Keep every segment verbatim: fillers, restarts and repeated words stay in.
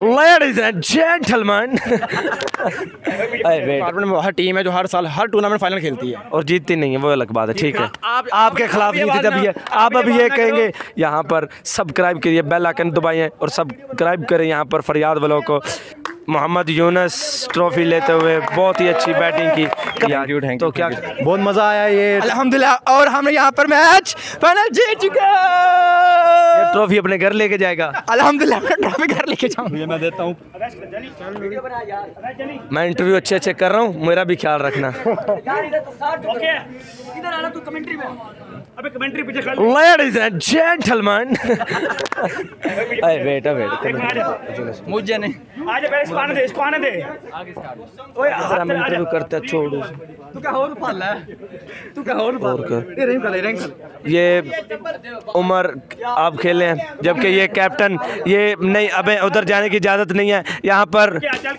Ladies and gentlemen, हर team है जो हर साल हर टूर्नामेंट फाइनल खेलती है और जीतती नहीं है, वो अलग बात है। ठीक है, आप, आपके खिलाफ जीती तभी है। आप अभी ये कहेंगे यहाँ पर सब्सक्राइब करिए, बेल आइकन दबाइए और सब्सक्राइब करें यहाँ पर फरियाद वालों को। मोहम्मद यूनुस ट्रॉफी लेते हुए बहुत ही अच्छी बैटिंग की। तो क्या बहुत मज़ा आया ये अल्हम्दुलिल्लाह। और हम यहाँ पर मैच फाइनल जीत चुके हैं। ट्रॉफी अपने घर लेके जाएगा अल्हम्दुलिल्लाह, मैं ट्रॉफी घर लेके जाऊंगा। मैं देता हूँ। मैं इंटरव्यू अच्छे अच्छे कर रहा हूँ, मेरा भी ख्याल रखना। Ladies and gentlemen, अरे बेटा बेटा मुझे नहीं आजा पहले इसको आने दे, इसको आने दे। ओए हम इंटरव्यू करते हैं, छोड़ तू क्या और पाल रहा है? तू क्या और पाल रहा है? रहीम कर रहीम कर। ये उमर आप खेले हैं, जबकि ये कैप्टन ये नहीं, अबे उधर जाने की इजाज़त नहीं है। यहाँ पर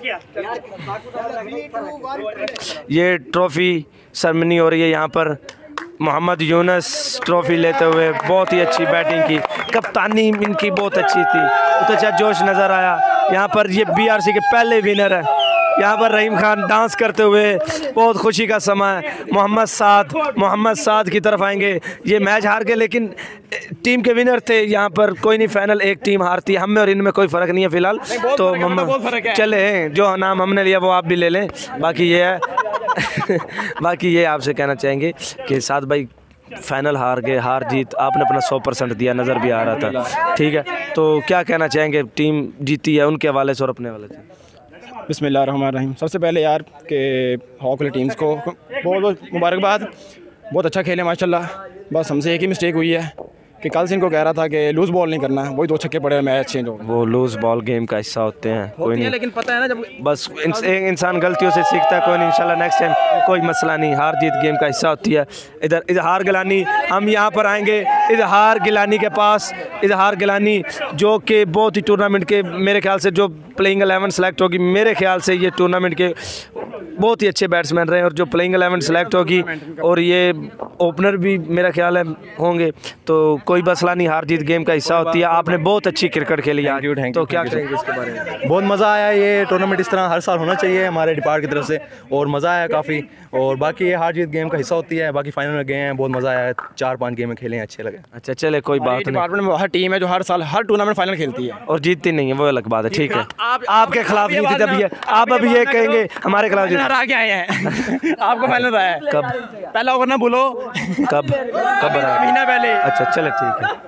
ये ट्रॉफी सेरेमनी हो रही है। यहाँ पर मोहम्मद यूनुस ट्रॉफी लेते हुए बहुत ही अच्छी बैटिंग की, कप्तानी इनकी बहुत अच्छी थी, बहुत अच्छा जोश नज़र आया। यहाँ पर ये बीआरसी के पहले विनर है। यहाँ पर रहीम खान डांस करते हुए, बहुत खुशी का समय है। मोहम्मद साद मोहम्मद साद की तरफ आएंगे। ये मैच हार गए लेकिन टीम के विनर थे। यहाँ पर कोई नहीं, फाइनल एक टीम हारती है, हम में और इनमें कोई फ़र्क नहीं है फ़िलहाल। तो मोहम्मद चले, जो नाम हमने लिया वो आप भी ले लें। बाकी ये है बाकी ये आपसे कहना चाहेंगे कि साद भाई फाइनल हार गए, हार जीत आपने अपना सौ परसेंट दिया, नज़र भी आ रहा था। ठीक है, तो क्या कहना चाहेंगे, टीम जीती है उनके हवाले से और अपने हवाले से? बिस्मिल्लाहिर्रहमानिर्रहीम। सबसे पहले यार के हॉकी टीम्स को बहुत बहुत मुबारकबाद, बहुत अच्छा खेले माशाल्लाह। बस हमसे एक ही मिस्टेक हुई है कि कल से इनको कह रहा था कि लूज़ बॉल नहीं करना, वही दो छक्के पड़े, मैच चेंज हो। वो लूज़ बॉल गेम का हिस्सा होते हैं, कोई नहीं, लेकिन पता है ना, जब बस एक इंसान गलतियों से सीखता है। कोई नहीं, इंशाल्लाह नेक्स्ट टाइम कोई मसला नहीं, हार जीत गेम का हिस्सा होती है। इधर इजहार गिलानी, हम यहाँ पर आएंगे इजहार गिलानी के पास। इजहार गिलानी जो कि बहुत ही टूर्नामेंट के, मेरे ख्याल से जो प्लेइंग एलेवन सेलेक्ट होगी, मेरे ख्याल से ये टूर्नामेंट के बहुत ही अच्छे बैट्समैन रहे, और जो प्लेइंग एलेवन सेलेक्ट होगी और ये ओपनर भी मेरा ख्याल है होंगे, तो कोई मसला नहीं, हार जीत गेम का हिस्सा होती है। आपने बहुत अच्छी क्रिकेट खेली आज, तो क्या करेंगे इसके बारे में? बहुत मज़ा आया। ये टूर्नामेंट इस तरह हर साल होना चाहिए हमारे डिपार्ट की तरफ से, और मज़ा आया काफ़ी। और बाकी ये हार जीत गेम का हिस्सा होती है। बाकी फाइनल में गए हैं, बहुत मज़ा आया, चार पांच गेम खेले हैं, अच्छे लगे। अच्छा चले, कोई बात नहीं। डिपार्टमेंट में हर टीम है जो हर साल हर टूर्नामेंट फाइनल खेलती है और जीतती नहीं है, वो अलग बात है। ठीक है, आपके खिलाफ जीती तभी है। आप अभी ये कहेंगे हमारे खिलाफ हरा के आए हैं। आपको फाइनल आया है कब? पहला ओवर ना बोलो कब कब महीना पहले। अच्छा चले, ठीक है।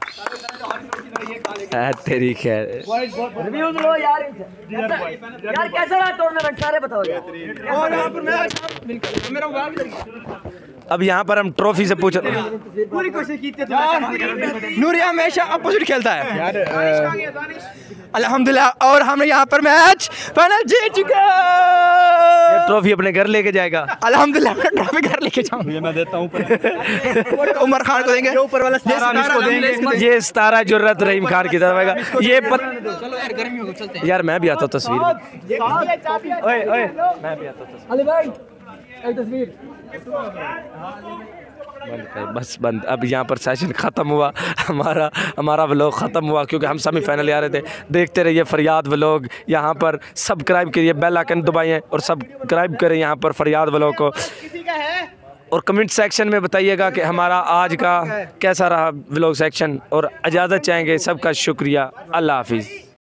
है तेरी खैर। रिव्यू लो यार यार कैसा रहा टूर्नामेंट, सारे बताओ यार। और यहाँ पर मैं मेरा मोबाइल, अब यहाँ पर हम ट्रॉफी से पूछ पूरी कोशिश की थी। नूरिया हमेशा अपोजिट खेलता है यार। अल्हम्दुलिल्लाह। और हम यहाँ पर मैच फाइनल जीत चुके हैं। ट्रॉफी अपने घर लेके जाएगा अल्हम्दुलिल्लाह, मैं ट्रॉफी घर लेके जाऊंगा। मैं देता हूँ। उमर खान को देंगे, ऊपर वाला इसको देंगे। ये सतारा जुर्रत रहीम खान की तरफ आएगा। ये पत... चलो यार, गर्मी हो गई, चलते हैं यार मैं भी आता हूँ तस्वीर में। ओए ओए मैं भी आता हूँ। अली भाई एक तस्वीर बंद कर, बस बंद। अब यहाँ पर सेशन ख़त्म हुआ, हमारा हमारा व्लॉग ख़त्म हुआ, क्योंकि हम सेमीफाइनल आ रहे थे। देखते रहिए फरियाद व्लॉग। यहाँ पर सब्सक्राइब करिए, बेल आइकन दबाइए और सब्सक्राइब करें यहाँ पर फरियाद व्लॉग को। और कमेंट सेक्शन में बताइएगा कि हमारा आज का कैसा रहा व्लॉग सेक्शन, और इजाज़त चाहेंगे। सबका शुक्रिया, अल्लाह हाफिज़।